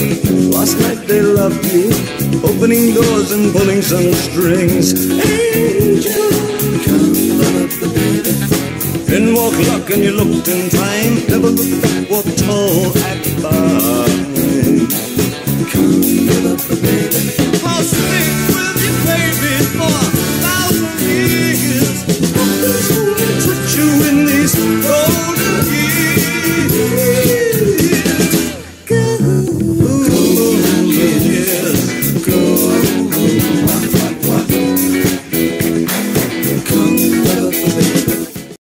Last night they loved you, opening doors and pulling some strings. Angel, come run up the baby. In walk luck and you looked in time, never looked up, walked tall, act fine. Come run up the baby. How sweet.